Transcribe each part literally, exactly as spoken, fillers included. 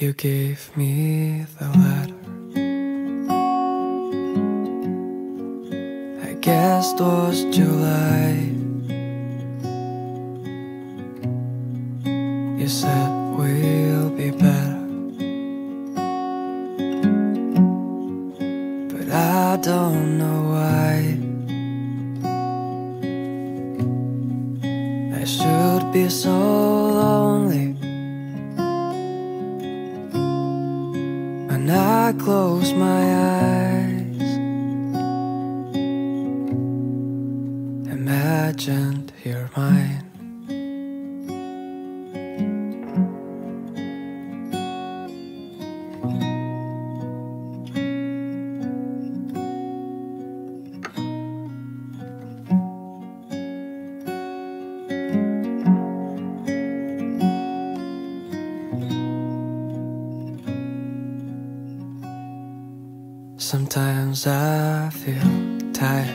You gave me the letter. I guess it was July. You said we'll be better, but I don't know why. I should be so lonely when I close my eyes. Imagined you're mine. Sometimes I feel tired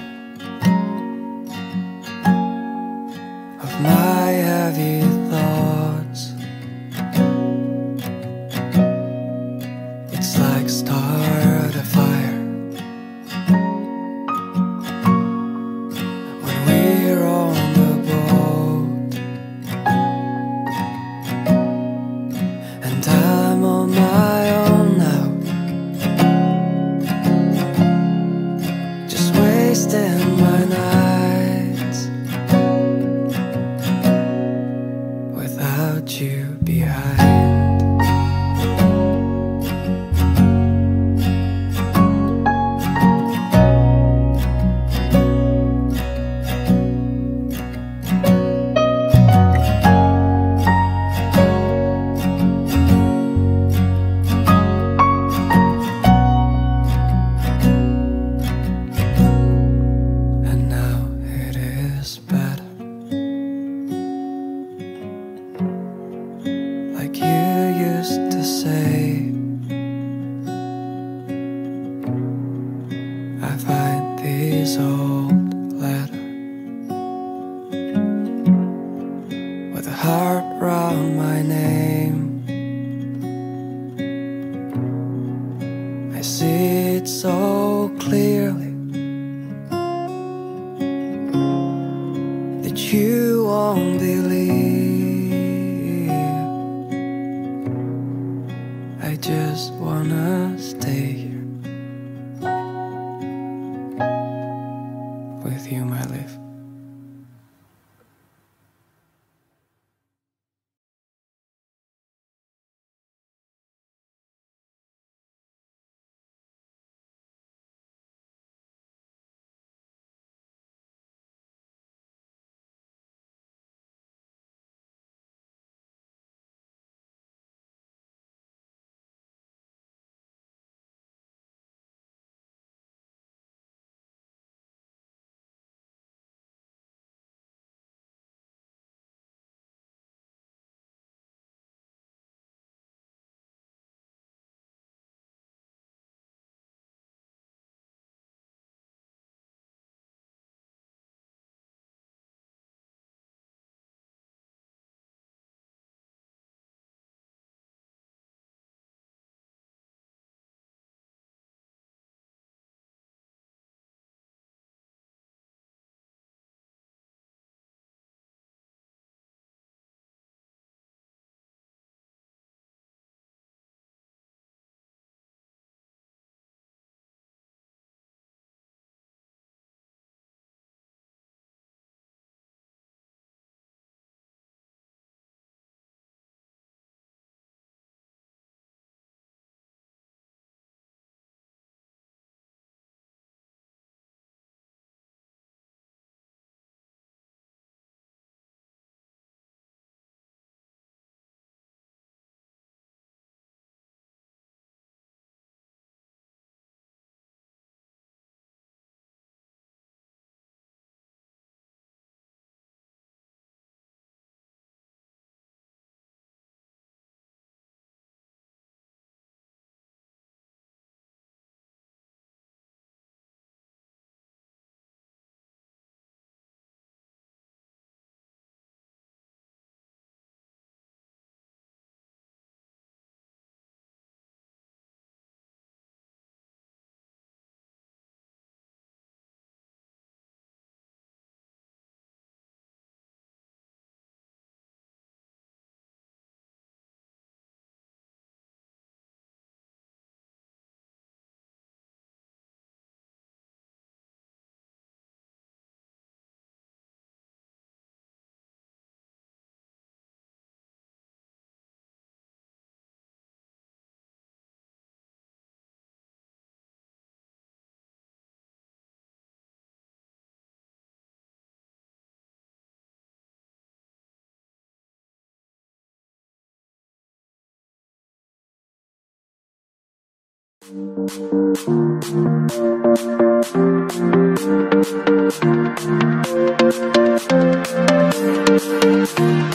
of my heavy thoughts. It's like start a fire when we're on the boat, and I'm on my own now, wasting my nights without you behind. Like you used to say, I find these old letters with a heart round my name. I see it so clearly that you won't believe. I just wanna stay here with you, my life. Thank you.